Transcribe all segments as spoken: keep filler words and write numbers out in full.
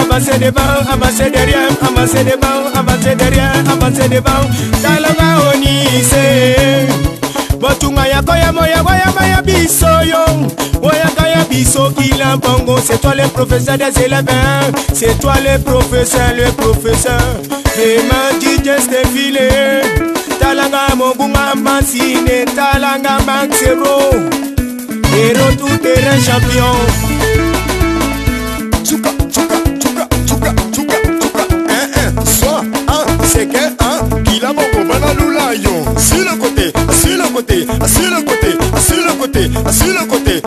avancer devant, avancer derrière, avancer devant, avancer derrière, avancer devant. Talanga onise. Botunga ya koya moya moya moya biso yo. Moya kaya biso kila bongo. C'est toi le professeur des élèves. C'est toi le professeur, le professeur. Demain D J Stefile. Talanga mogunga mansine. Talanga maxero. Héros tout terrain champion. Tchouka, tchouka, tchouka, tchouka, tchouka, tchouka. Un, un, soit, un, c'est qu'un, un. Qui la bongo, banaloula, yo. Sur le côté, sur le côté, sur le côté, sur le côté, sur le côté.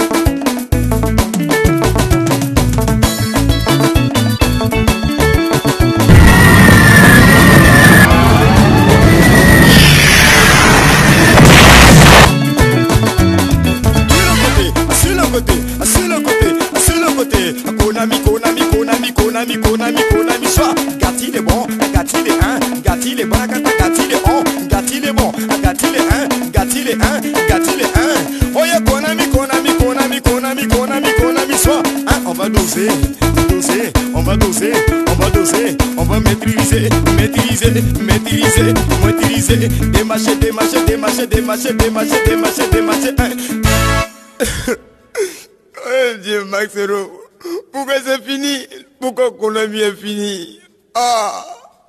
Konami, Konami, Konami, Konami, Konami, Konami, soit Gatti les bons, Gatti les un, Gatti les bons, Gatti les on, Gatti les bons, Gatti les un, Gatti les un, Gatti les un. Oh yeah, Konami, Konami, Konami, Konami, Konami, Konami, soit hein, on va doser, doser, on va doser, on va doser, on va maîtriser, maîtriser, maîtriser, maîtriser, démarcher, démarcher, démarcher, démarcher, démarcher, démarcher, démarcher, hein. Oh Dieu, Maxero. Pourquoi c'est fini? Pourquoi Konami est fini? Ah!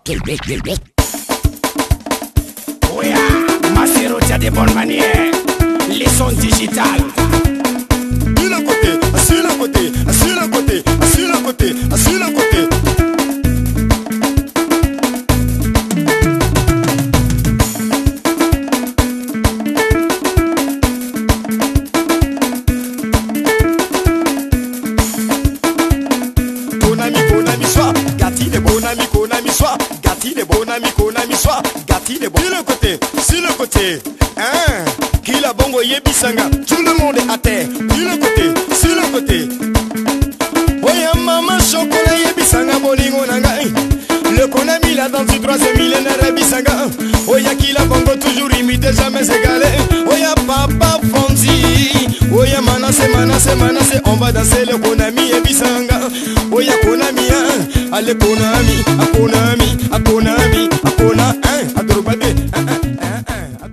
Oui, Macero, tu as des bonnes manières. Les sons digitales. Sur le côté, sur le côté, sur le côté, sur le côté, sur le côté. Konami, Konami, soit Gatti les Bonami, Konami, soit Gatti les bon. Sur le côté, sur le côté, hein, qui la bongo yebisanga, tout le monde est à terre. Sur le côté, sur le côté. Oya maman chocolat yebisanga bolingo nanga. Le Konami là dans du troisième millénaire yebisanga. Oya qui la bongo toujours imité, jamais égalé. Oya papa Fonzi. Oya manase, manase, manase, on va danser le Konami yebisanga. Oya Konami, hein. Allez Konami, a Konami, a Konami, a Kona, hein, a Drobade, hein, hein, hein, hein.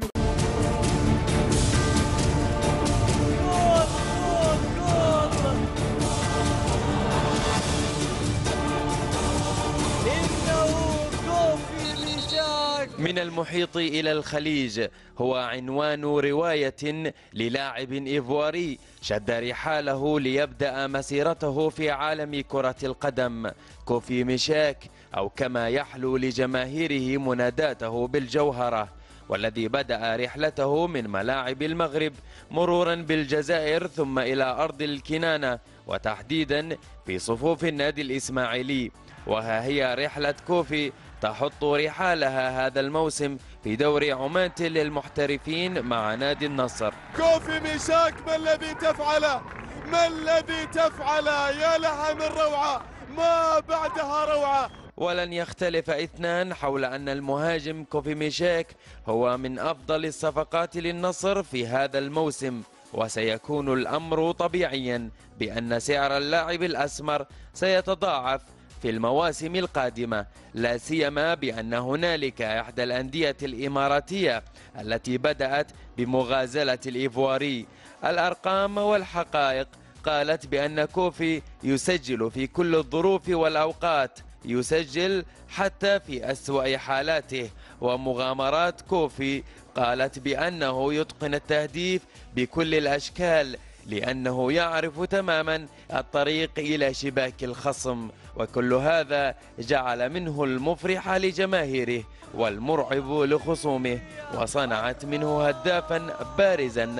من المحيط إلى الخليج هو عنوان رواية للاعب إيفواري شد رحاله ليبدأ مسيرته في عالم كرة القدم، كوفي ميشاك، أو كما يحلو لجماهيره مناداته بالجوهرة، والذي بدأ رحلته من ملاعب المغرب مرورا بالجزائر ثم إلى أرض الكنانة وتحديدا في صفوف النادي الإسماعيلي. وها هي رحلة كوفي تحط رحالها هذا الموسم في دوري عمان للمحترفين مع نادي النصر. كوفي ميشاك، ما الذي تفعله؟ ما الذي تفعله؟ يا لها من روعة، ما بعدها روعة. ولن يختلف اثنان حول أن المهاجم كوفي ميشاك هو من أفضل الصفقات للنصر في هذا الموسم، وسيكون الأمر طبيعيا بأن سعر اللاعب الأسمر سيتضاعف في المواسم القادمة، لا سيما بأن هنالك إحدى الأندية الإماراتية التي بدأت بمغازلة الإيفواري. الأرقام والحقائق قالت بأن كوفي يسجل في كل الظروف والأوقات، يسجل حتى في أسوأ حالاته. ومغامرات كوفي قالت بأنه يتقن التهديف بكل الأشكال لأنه يعرف تماما الطريق إلى شباك الخصم، وكل هذا جعل منه المفرح لجماهيره والمرعب لخصومه، وصنعت منه هدافا بارزا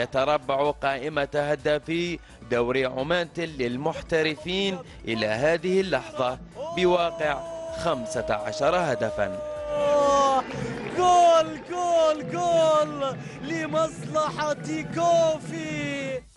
يتربع قائمة هدافي دوري عمان للمحترفين إلى هذه اللحظة بواقع خمسة عشر هدفا. جول جول جول لمصلحة كوفي.